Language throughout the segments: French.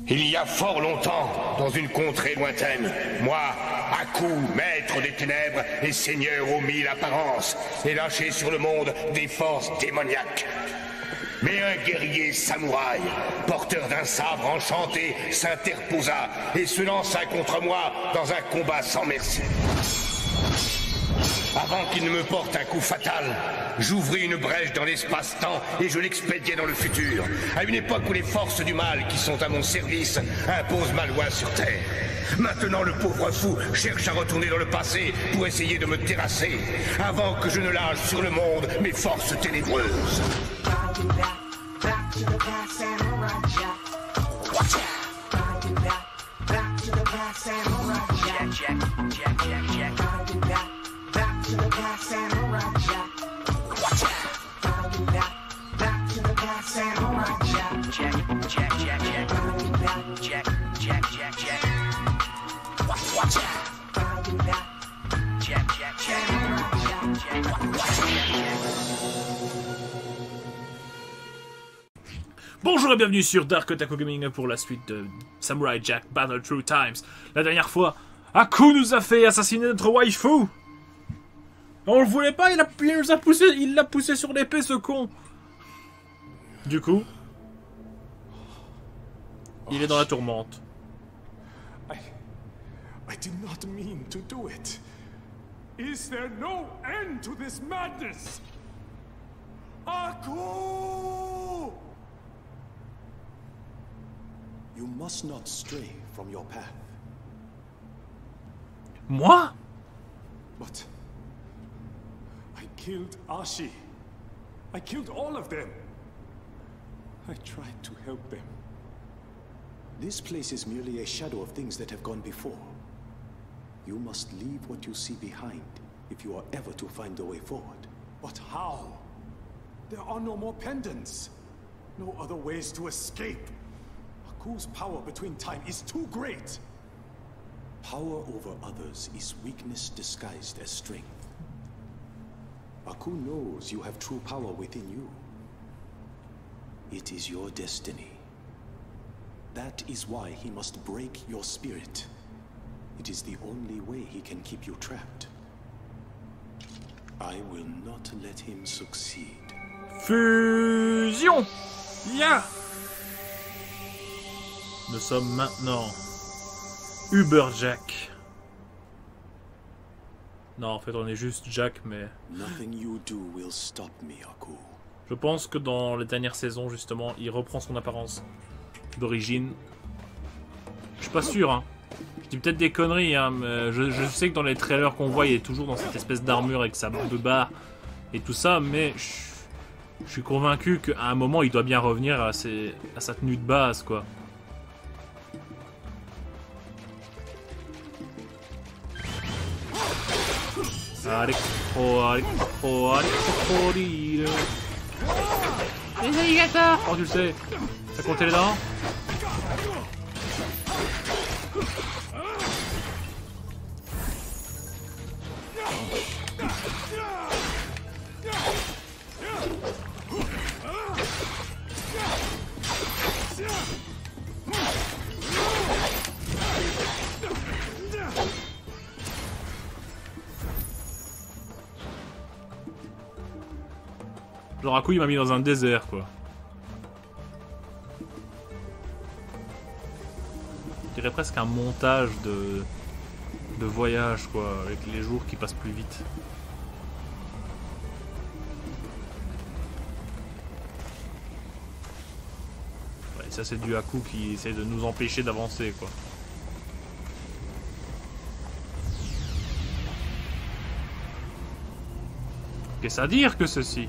Il y a fort longtemps, dans une contrée lointaine, moi, Aku, maître des ténèbres et seigneur aux 1000 apparences, ai lâché sur le monde des forces démoniaques. Mais un guerrier samouraï, porteur d'un sabre enchanté, s'interposa et se lança contre moi dans un combat sans merci. Avant qu'il ne me porte un coup fatal, j'ouvris une brèche dans l'espace-temps et je l'expédiai dans le futur, à une époque où les forces du mal qui sont à mon service imposent ma loi sur Terre. Maintenant, le pauvre fou cherche à retourner dans le passé pour essayer de me terrasser, avant que je ne lâche sur le monde mes forces ténébreuses. Bonjour et bienvenue sur Dark Otaku Gaming pour la suite de Samurai Jack Battle Through Times. La dernière fois, Aku nous a fait assassiner notre waifu. On le voulait pas, il nous a poussé, il l'a poussé sur l'épée, ce con. Du coup, il est dans la tourmente. I did not mean to do it. Is there no end to this madness? Aku! You must not stray from your path. Moi? But I killed Ashi. I killed all of them. I tried to help them. This place is merely a shadow of things that have gone before. You must leave what you see behind if you are ever to find a way forward. But how? There are no more pendants. No other ways to escape. Aku's power between time is too great. Power over others is weakness disguised as strength. Aku knows you have true power within you. It is your destiny. That is why he must break your spirit. It is the only way he can keep you trapped. I will not let him succeed. Fusion! Yeah! Nous sommes maintenant Uber Jack. Non, en fait, on est juste Jack, mais... Nothing you do will stop me, Aku. Je pense que dans les dernières saisons, justement, il reprend son apparence d'origine. Je suis pas sûr, hein. Je dis peut-être des conneries, hein, mais je sais que dans les trailers qu'on voit, il est toujours dans cette espèce d'armure avec sa barbe bas et tout ça, mais je suis convaincu qu'à un moment, il doit bien revenir à sa tenue de base, quoi. Allez, les alligators! Oh, tu le sais, t'as compté les dents? Genre, à coup, il m'a mis dans un désert, quoi. Je dirais presque un montage de voyage, quoi, avec les jours qui passent plus vite. Ouais, ça, c'est du Aku qui essaie de nous empêcher d'avancer, quoi. Qu'est-ce à dire que ceci?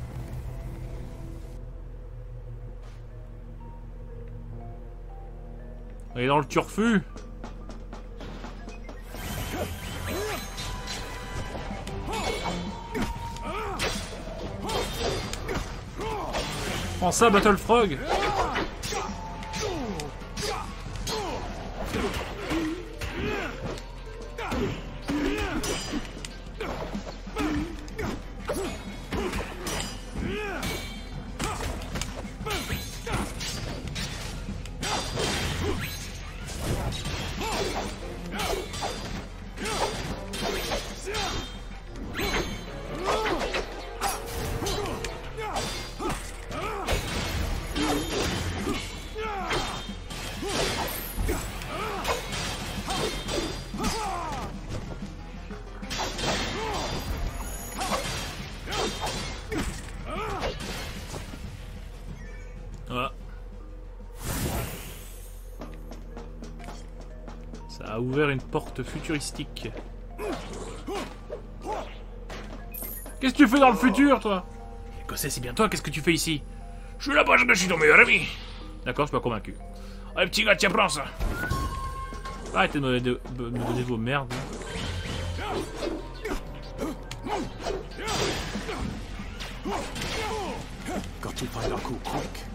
On est dans le turfu. Prends ça, Battle Frog. Voilà. Ça a ouvert une porte futuristique. Qu'est-ce que tu fais dans le futur, toi? Écossais, c'est bien toi, qu'est-ce que tu fais ici? Je suis là-bas, je suis ton meilleur ami. D'accord, je suis pas convaincu. Allez, petit gars, tiens, prends ça. Arrêtez de me donner vos merdes. Got to find Aku quick.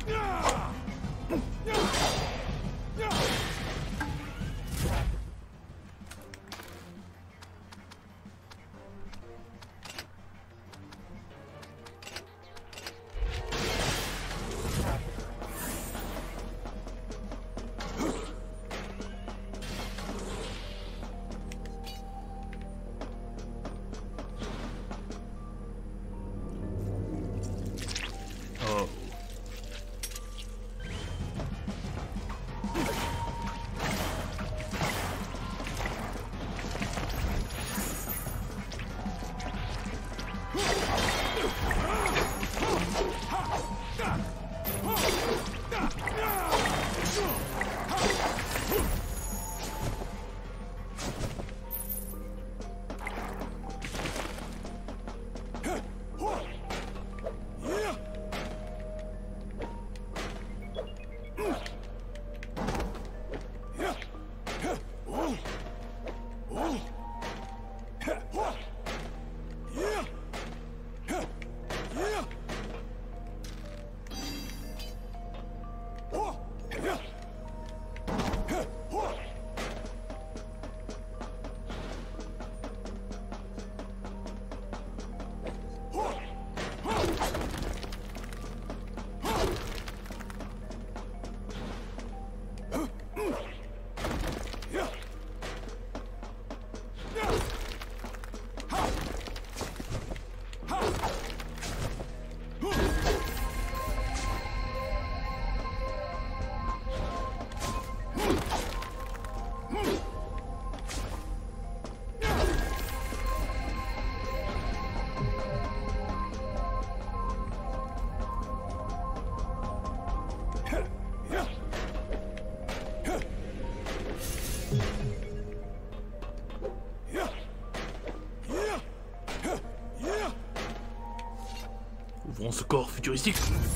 Ouvrons ce corps futuristique.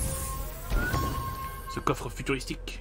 Ce coffre futuristique.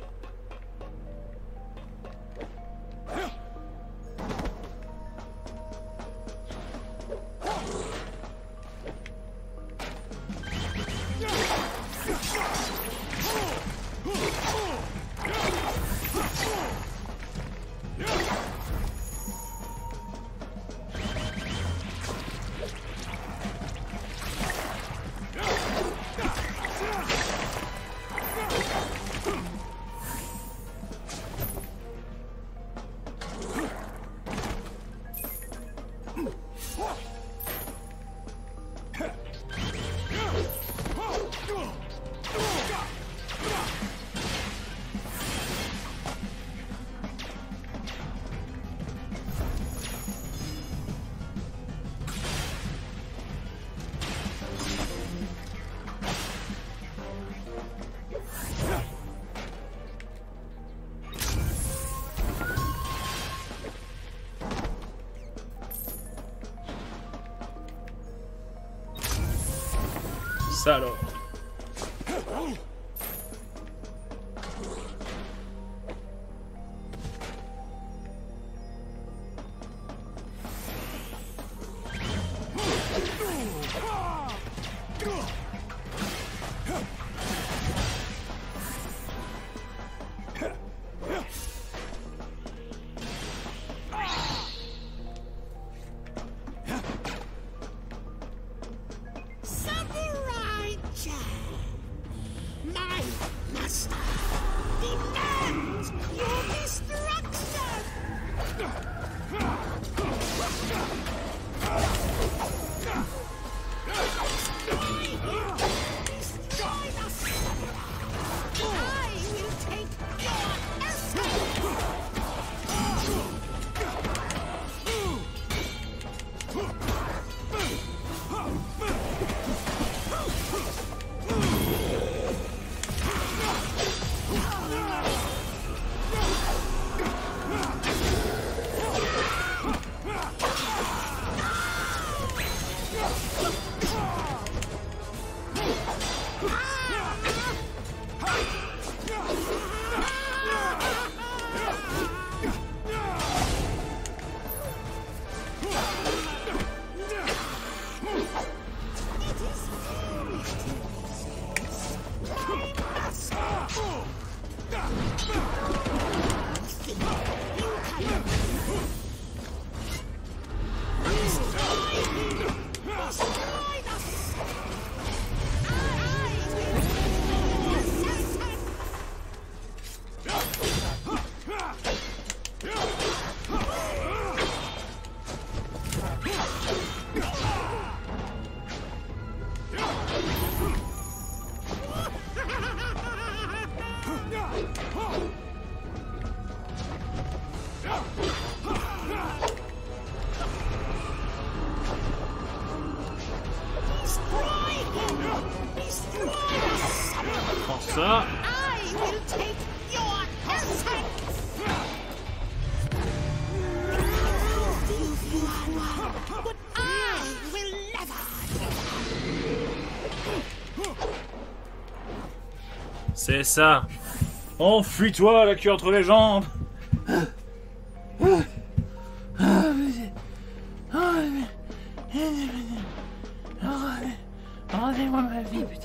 Ça alors. Samurai Jack! Prends ça. I will take your essence. But I will never. C'est ça. Enfuis-toi, la queue entre les jambes. Rendez-moi ma vie, putain.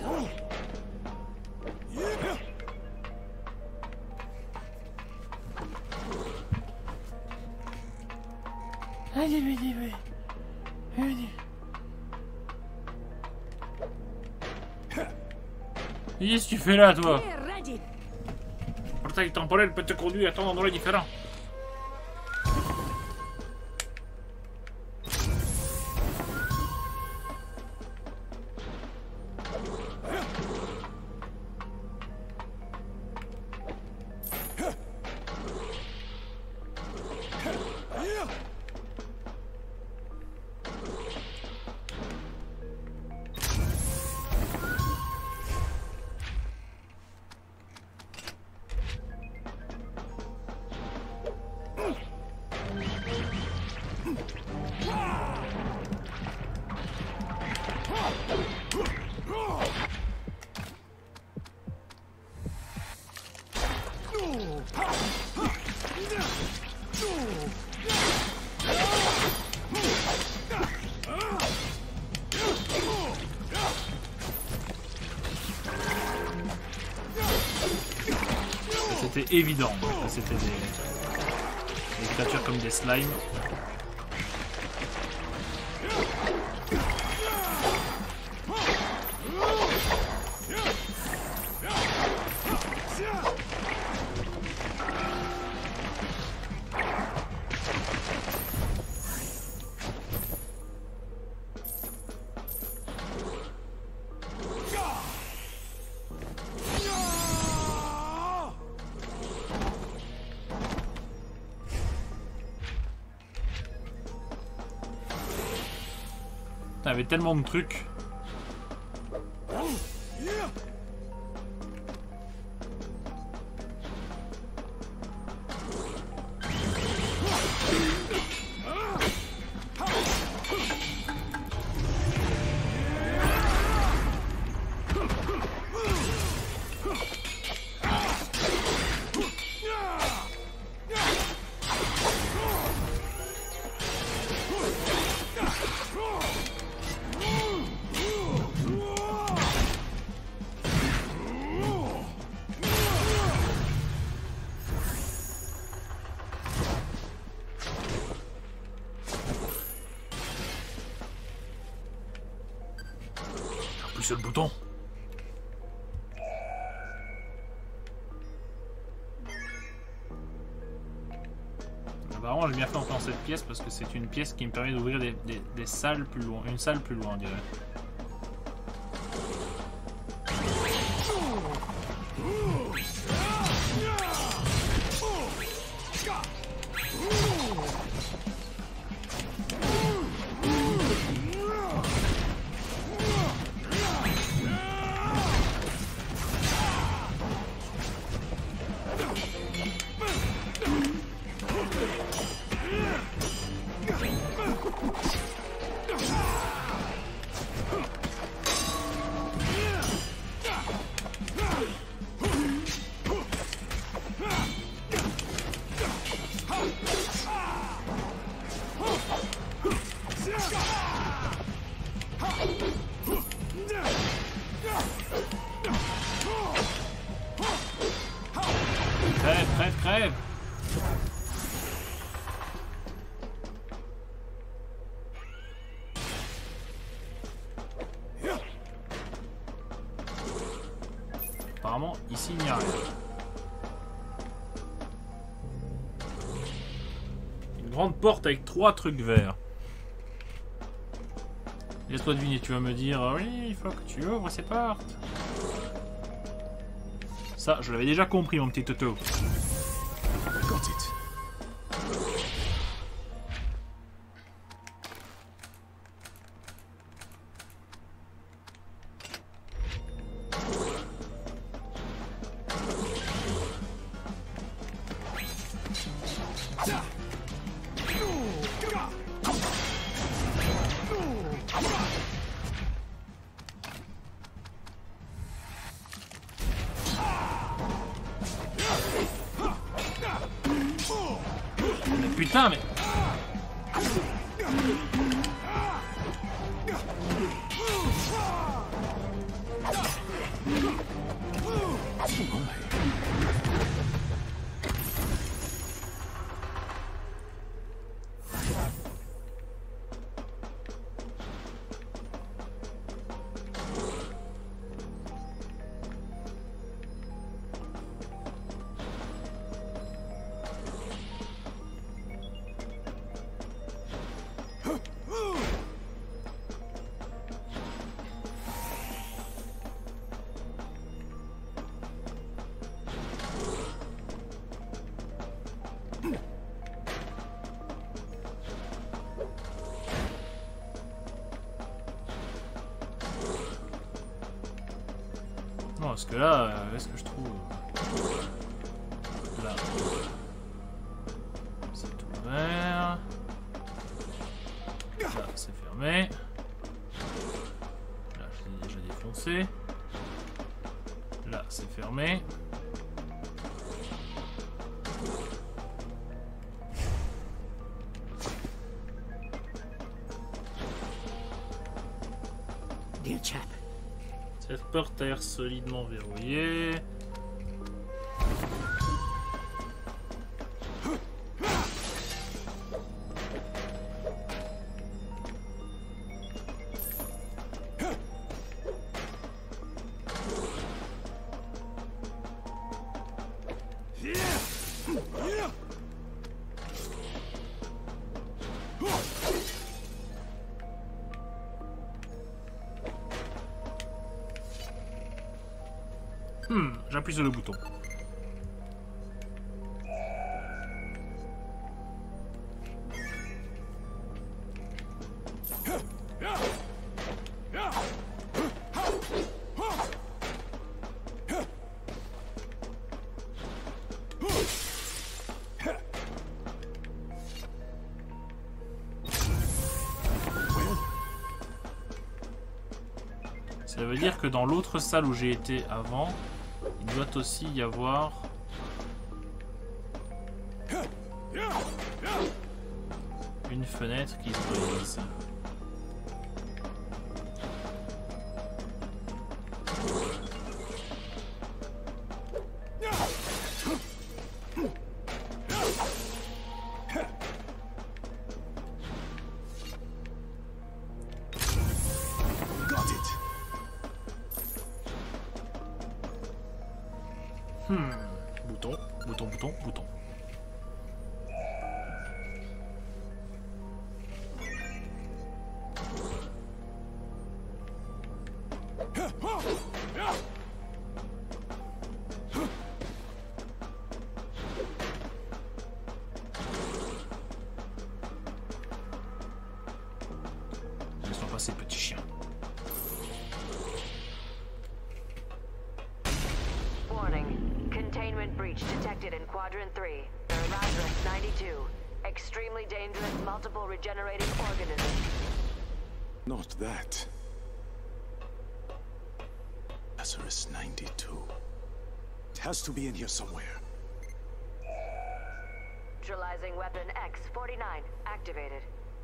Qu'est-ce que tu fais là, toi? Ready. Portail temporel peut te conduire à ton endroit différent. C'était évident, c'était des créatures comme des slimes. T'avais tellement de trucs. Appuie sur le bouton. Apparemment, j'ai bien fait entrer dans cette pièce parce que c'est une pièce qui me permet d'ouvrir des salles plus loin. Une salle plus loin, on dirait. Crève, crève, crève! Apparemment, ici, il n'y a rien. Une grande porte avec 3 trucs verts. Laisse-toi deviner, tu vas me dire, oui, il faut que tu ouvres ces portes. Ça, je l'avais déjà compris, mon petit Toto. Got it. Mais putain, mais... Non, parce que là, est-ce que je trouve... Là. C'est ouvert. Là, c'est fermé. Là, je l'ai déjà défoncé. Là, c'est fermé. Dear chap, Cette porte a l'air solidement verrouillée. J'appuie sur le bouton. Ça veut dire que dans l'autre salle où j'ai été avant, il doit aussi y avoir une fenêtre qui se brise. Bouton, bouton, bouton, bouton. Laisse-moi passer, petit chien. Containment breach detected in Quadrant 3. Lazarus 92. Extremely dangerous, multiple regenerating organisms. Not that. Lazarus 92. It has to be in here somewhere. Neutralizing weapon X-49 activated.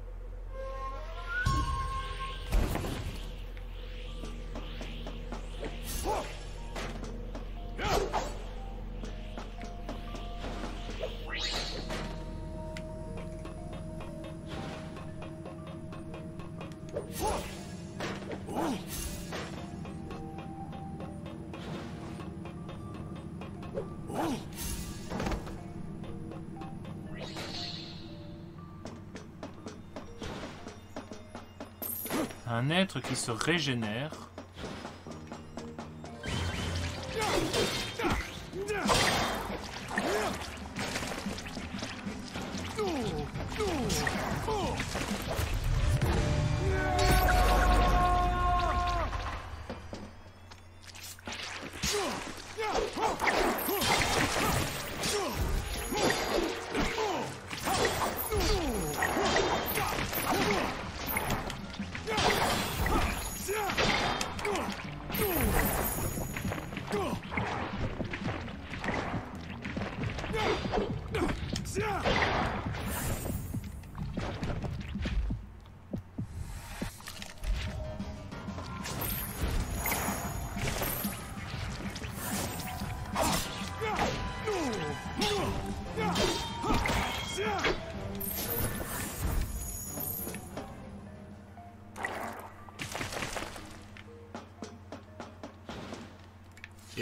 Un être qui se régénère.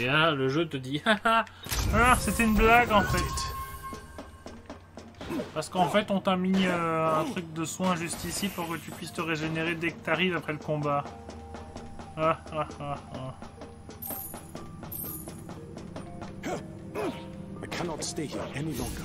Et là, le jeu te dit, haha, c'était une blague en fait. Parce qu'en fait, on t'a mis un truc de soin juste ici pour que tu puisses te régénérer dès que t'arrives après le combat. Ah. I cannot stay here any longer.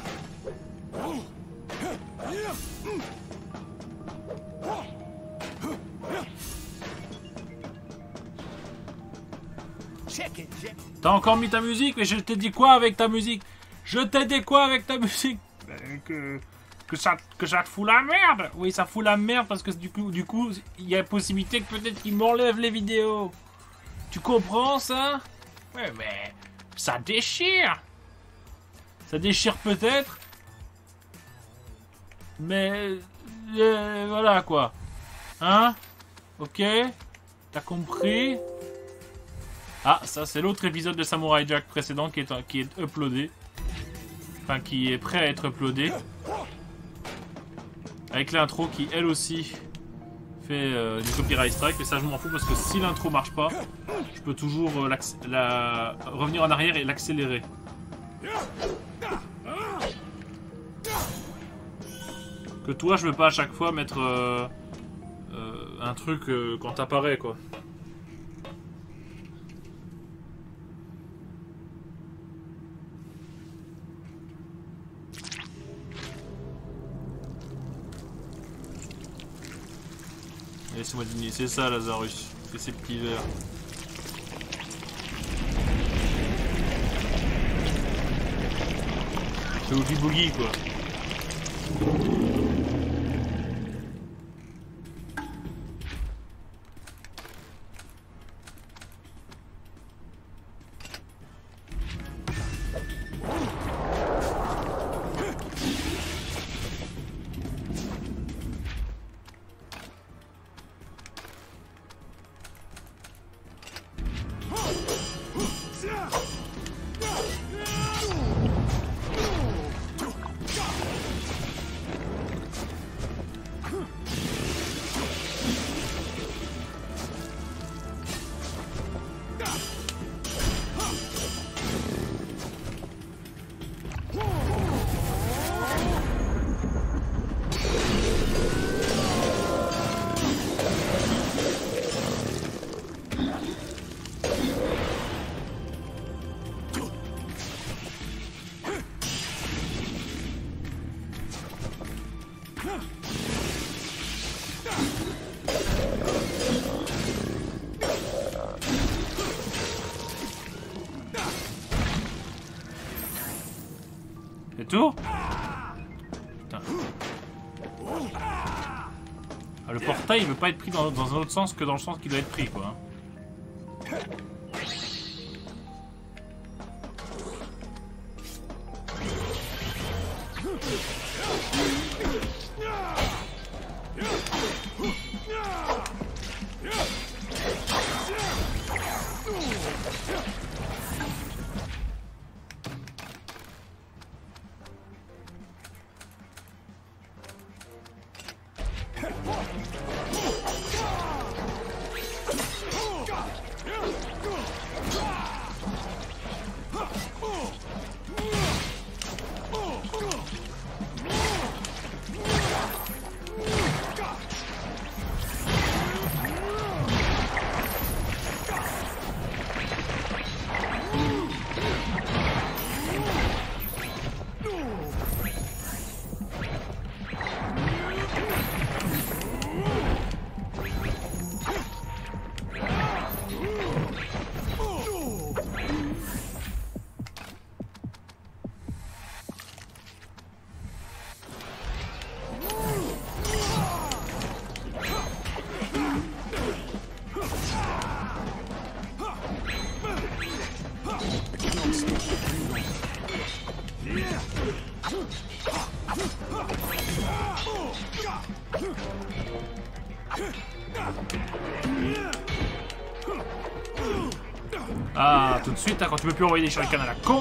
T'as encore mis ta musique? Mais je t'ai dit quoi avec ta musique? Je t'ai dit quoi avec ta musique? Que ça te fout la merde. Oui, ça fout la merde parce que du coup, il y a possibilité que peut-être qu'ils m'enlèvent les vidéos. Tu comprends ça? Ouais, mais ça déchire. Ça déchire peut-être. Mais voilà quoi. Hein? Ok? T'as compris? Ah, ça c'est l'autre épisode de Samurai Jack précédent qui est uploadé. Enfin, qui est prêt à être uploadé. Avec l'intro qui, elle aussi, fait du copyright strike. Mais ça, je m'en fous parce que si l'intro marche pas, je peux toujours revenir en arrière et l'accélérer. Que toi, je veux pas à chaque fois mettre un truc quand t'apparaît, quoi. Laissez-moi dîner, c'est ça Lazarus, c'est ces petits verres. C'est Oogie Boogie quoi. C'est tout? Putain. Ah, le portail il veut pas être pris dans un autre sens que dans le sens qu'il doit être pris quoi. Ah, tout de suite, hein, quand tu peux plus envoyer des shurikens à la con.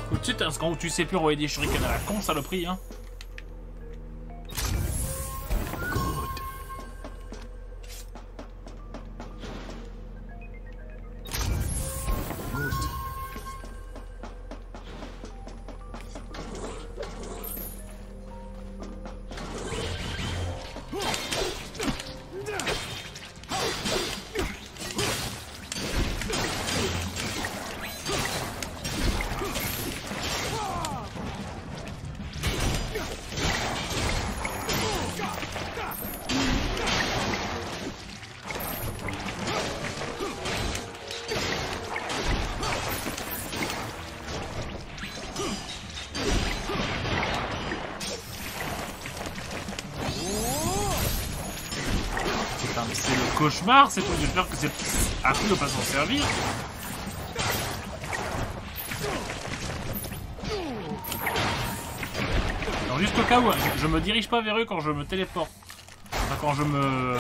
Ou tu sais, quand tu sais plus envoyer des shurikens à la con, saloperie, hein. C'est le cauchemar, c'est quoi? J'espère que c'est à coup de pas s'en servir. Alors juste au cas où, je me dirige pas vers eux quand je me téléporte. Enfin, quand je me...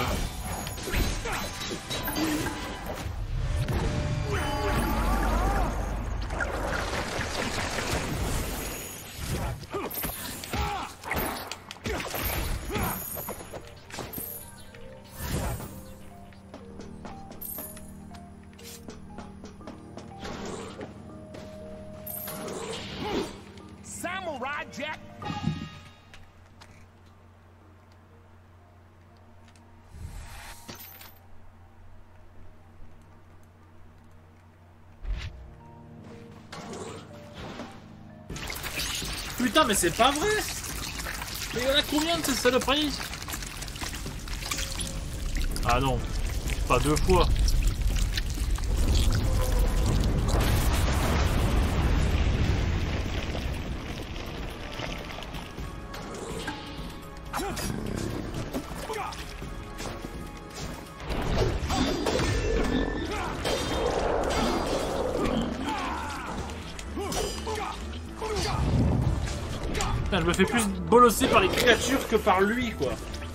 Samurai Jack. Putain, mais c'est pas vrai! Mais il y en a combien de ces saloperies? Ah non, pas deux fois. Putain, je me fais plus bolosser par les créatures que par lui, quoi.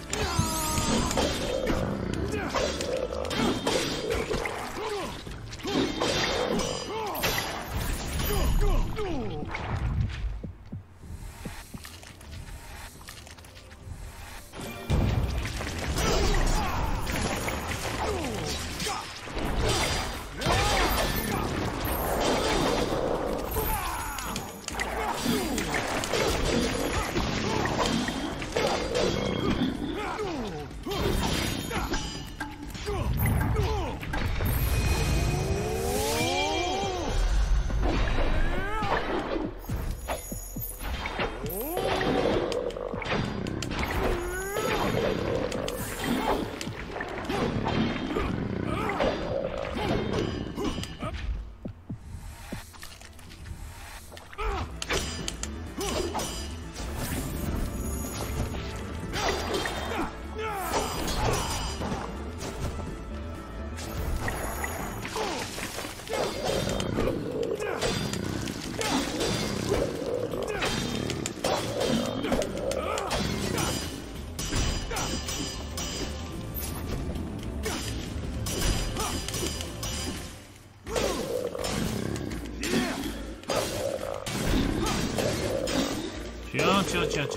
Tiens.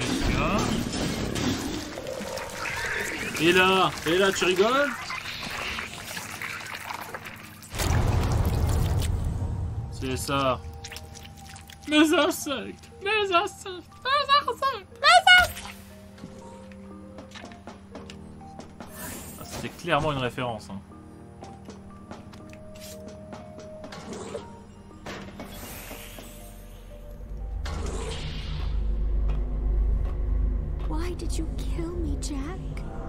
Et là, tu rigoles? C'est ça. Mes insectes. Ah, c'était clairement une référence, hein. Why did you kill me, Jack?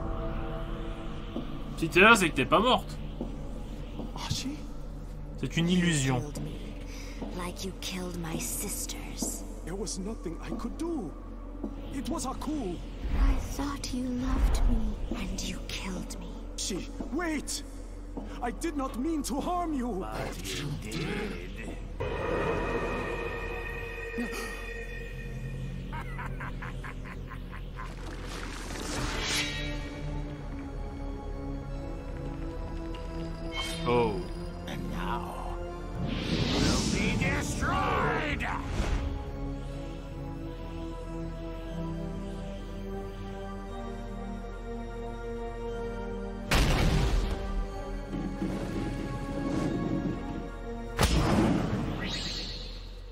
Si t'es là, c'est que t'es pas morte. Ashi? C'est une illusion. Killed me, like you killed my sisters. There was nothing I could do. It was Aku. I thought you loved me, and you killed me. She, wait! I did not mean to harm you. But you did. Oh. And now, we'll be destroyed!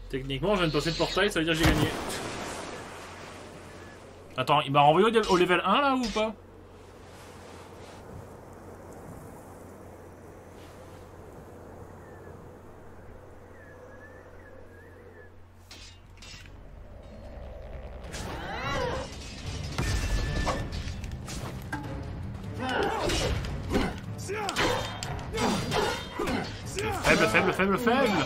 Techniquement, je viens de passer le portail, ça veut dire que j'ai gagné. Attends, il m'a renvoyé au level 1 là ou pas? Faible, faible, faible, faible.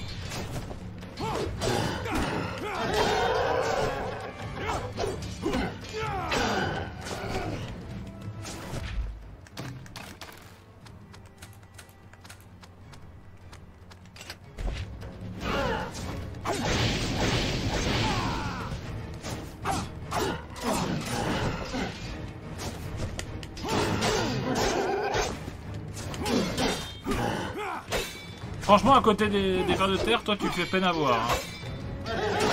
Franchement, à côté des vers de terre, toi, tu te fais peine à voir. Hein.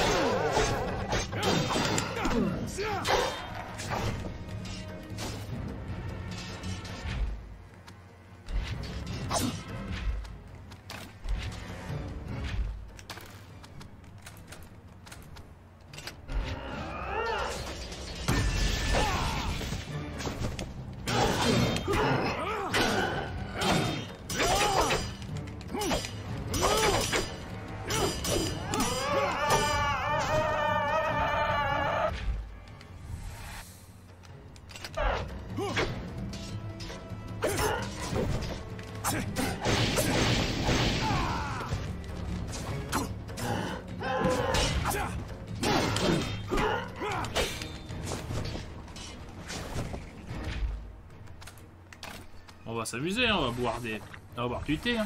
On va s'amuser, hein, on va boire du thé. Hein.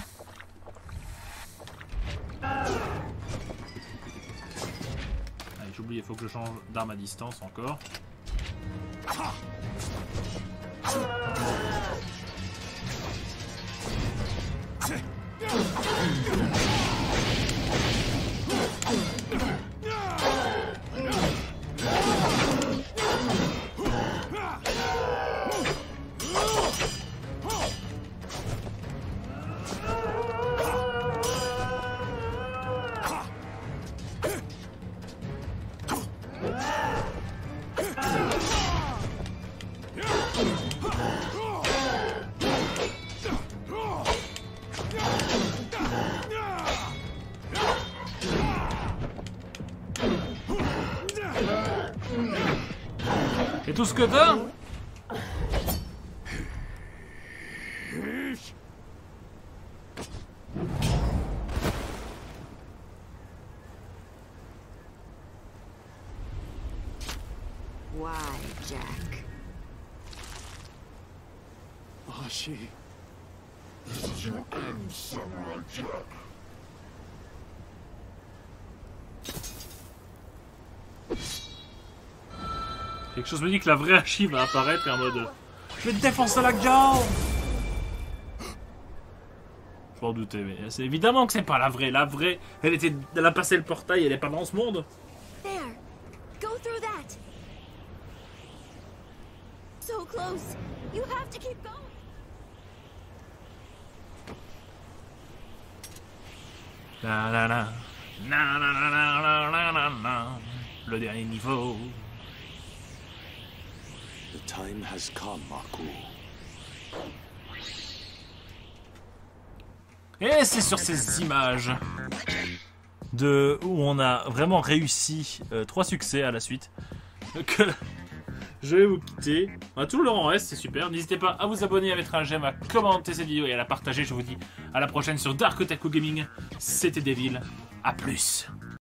Allez, j'ai oublié, il faut que je change d'arme à distance encore. C'est tout ce que t'as? Why, Jack? Archie. This is your end, Samurai Jack. Quelque chose me dit que la vraie Archie va apparaître et en mode je vais te défoncer la gueule. Je m'en doutais, mais c'est évidemment que c'est pas la vraie. La vraie, elle a passé le portail, elle est pas dans ce monde. There. Go through that. So close. You have to keep going. Na na na. Na na na na na na na. Le dernier niveau. The time has come, Aku. Et c'est sur ces images où on a vraiment réussi 3 succès à la suite que je vais vous quitter. On a tout le rang reste, c'est super. N'hésitez pas à vous abonner, à mettre un j'aime, à commenter cette vidéo et à la partager. Je vous dis à la prochaine sur Dark Otaku Gaming. C'était Devil. À plus.